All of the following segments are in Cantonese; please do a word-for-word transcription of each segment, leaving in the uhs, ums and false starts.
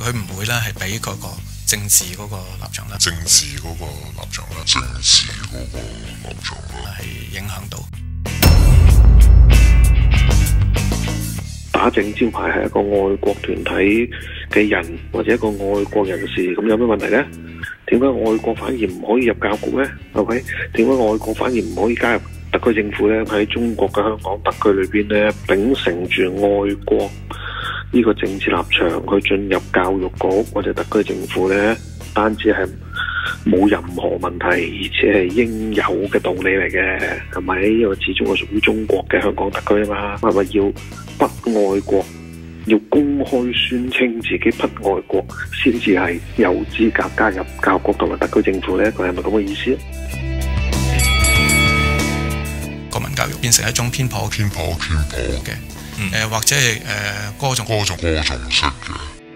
佢唔會咧係俾嗰個政治嗰個立場咧， 政治嗰個立場咧，政治嗰個立場咧係影響到。 打正招牌係一個愛國團體嘅人或者一個愛國人士，咁有咩問題呢？點解愛國反而唔可以入教育局呢？係咪？點解愛國反而唔可以加入特區政府呢？喺中國嘅香港特區裏邊呢，秉承住愛國呢個政治立場去進入教育局或者特區政府呢，單止係冇任何問題，而且係應有嘅道理嚟嘅，係咪？因為始終係屬於中國嘅香港特區啊嘛，係咪要不愛國，要公開宣稱自己不愛國，先至係有資格加入教育局同埋特區政府呢？佢係咪咁嘅意思？ 國民教育變成一種偏頗、 偏頗、偏頗嘅，誒、嗯呃、或者係誒歌頌、 歌頌、歌頌式嘅。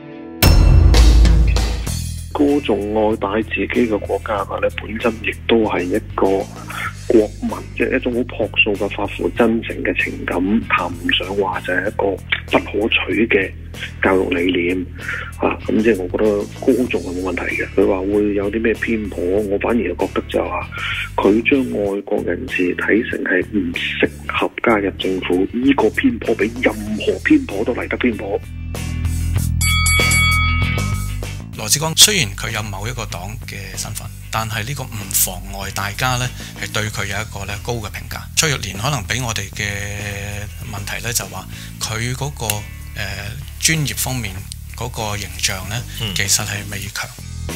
歌頌愛戴自己嘅國家嘅咧，本身亦都係一個國民，即係一種好樸素嘅發乎真誠嘅情感，談唔上話就係一個不可取嘅教育理念啊！咁即係我覺得歌頌係冇問題嘅。佢話會有啲咩偏頗，我反而覺得就係話佢將愛國人士睇成係唔適合加入政府，呢個偏頗比任何偏頗都嚟得偏頗。 羅致光雖然佢有某一個黨嘅身份，但係呢個唔妨礙大家呢係對佢有一個咧高嘅評價。崔玉蓮可能俾我哋嘅問題呢，就話佢嗰個誒、呃、專業方面嗰個形象呢，嗯、其實係未強。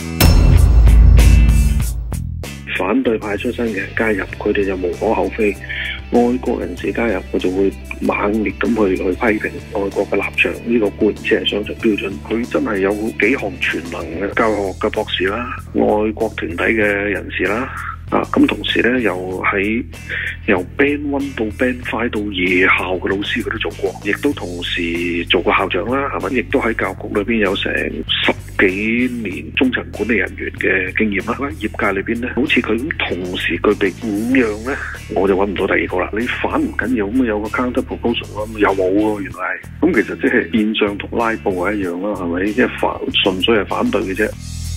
反對派出身嘅人加入，佢哋就無可厚非；愛國人士加入，佢就會猛烈咁去去批評愛國嘅立場。呢、這個固然只係雙重標準。佢真係有幾項全能嘅教學嘅博士啦，愛國團體嘅人士啦，啊咁同時咧又喺由 Band One 到 Band Five 到夜校嘅老師佢都做過，亦都同時做過校長啦，係咪？亦都喺教育局裏邊有成十幾年中層管理人員嘅經驗啦。喺業界裏邊咧，好似佢咁同時具備五樣咧，我就揾唔到第二個啦。你反唔緊要，咁有個 counter proposal 咯，又冇喎，原來係咁，其實即係變相同拉布係一樣啦，係咪？即係反純粹係反對嘅啫。